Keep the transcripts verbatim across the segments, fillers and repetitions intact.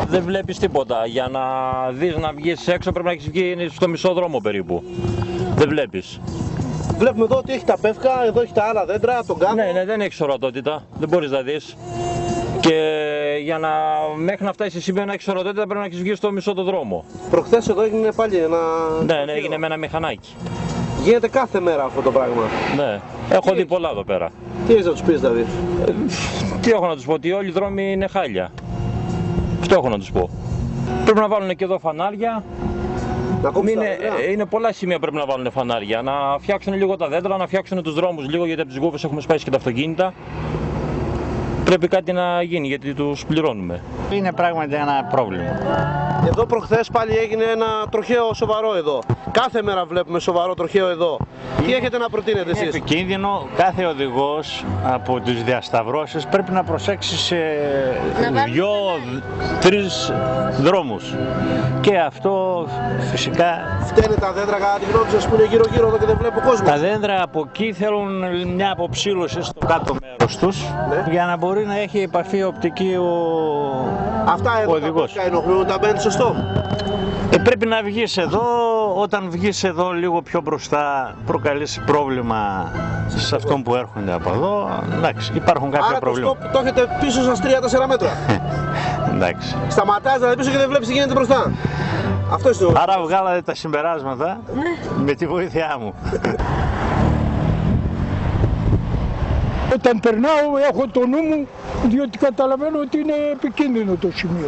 Δεν βλέπεις τίποτα. Για να δεις να βγεις έξω πρέπει να έχεις βγει στο μισό δρόμο περίπου. Δεν βλέπεις. Βλέπουμε εδώ ότι έχει τα πεύκα, εδώ έχει τα άλλα δέντρα, τον κάδο. Ναι, ναι, δεν έχεις ορατότητα. Δεν μπορείς να δεις. Και για να μέχρι να φτάσει σε σημείο να έχεις ορατότητα πρέπει να έχεις βγει στο μισό το δρόμο. Προχθές εδώ έγινε πάλι ένα. Ναι, ναι, έγινε με ένα μηχανάκι. Γίνεται κάθε μέρα αυτό το πράγμα. Ναι, έχω δει πολλά εδώ πέρα. Τι έχεις να τους πεις, δηλαδή? Ε, τι έχω να τους πω, ότι όλοι οι δρόμοι είναι χάλια. Αυτό έχω να τους πω. Πρέπει να βάλουν και εδώ φανάρια. Να κόψουν είναι, είναι πολλά σημεία που πρέπει να βάλουν φανάρια. Να φτιάξουν λίγο τα δέντρα, να φτιάξουν τους δρόμους λίγο, γιατί από τις γούφες έχουμε σπάσει και τα αυτοκίνητα. Πρέπει κάτι να γίνει γιατί τους πληρώνουμε. Είναι πράγματι ένα πρόβλημα. Εδώ προχθές πάλι έγινε ένα τροχαίο σοβαρό εδώ. Κάθε μέρα βλέπουμε σοβαρό τροχαίο εδώ. Τι έχετε να προτείνετε εσείς? Είναι επικίνδυνο. Κάθε οδηγός από τις διασταυρώσεις πρέπει να προσέξει σε δύο, τρεις δρόμους. Και αυτό φυσικά... Φταίνε τα δέντρα κατά τη γνώμη σας που είναι γύρω γύρω εδώ και δεν βλέπω κόσμο? Τα δέντρα από εκεί θέλουν μια αποψήλωση στο κάτω μέρος τους, ναι, για να μπορεί να έχει επαφή οπτική ο Αυτά εδώ οδηγός. Τα ενοχλούν, τα μπαίνει σωστό. Ε, πρέπει να βγεις εδώ, όταν βγεις εδώ λίγο πιο μπροστά προκαλείς πρόβλημα σε αυτόν που έρχονται από εδώ. Εντάξει, υπάρχουν κάποια Άρα προβλήματα. Άρα το στόπ το έχετε πίσω σας τρία τέσσερα μέτρα. Εντάξει. Σταματάς δηλαδή πίσω και δεν βλέπεις τι γίνεται μπροστά. Αυτό είναι το... Άρα βγάλατε τα συμπεράσματα με τη βοήθειά μου. Όταν περνάω έχω το νου μου, διότι καταλαβαίνω ότι είναι επικίνδυνο το σημείο.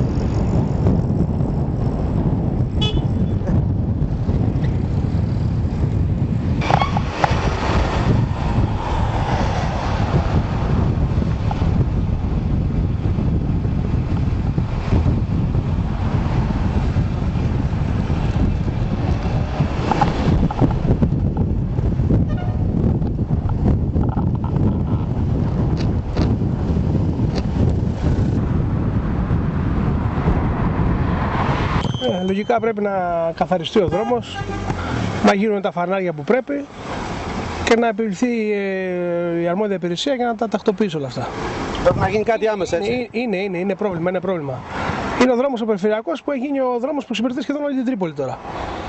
Ε, λογικά πρέπει να καθαριστεί ο δρόμος, να γίνουν τα φανάρια που πρέπει και να επιληθεί ε, η αρμόδια υπηρεσία για να τα τακτοποιήσει όλα αυτά. Πρέπει να γίνει κάτι άμεσα, έτσι. Είναι, είναι, είναι πρόβλημα, είναι πρόβλημα. Είναι ο δρόμος ο περιφερειακός που έχει γίνει ο δρόμος που εξυπηρετεί σχεδόν όλη την Τρίπολη τώρα.